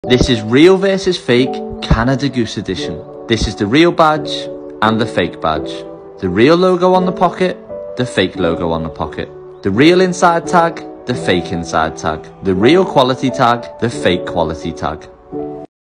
This is real versus fake Canda Goose edition. This is the real badge and the fake badge. The real logo on the pocket, the fake logo on the pocket. The real inside tag, the fake inside tag. The real quality tag, the fake quality tag.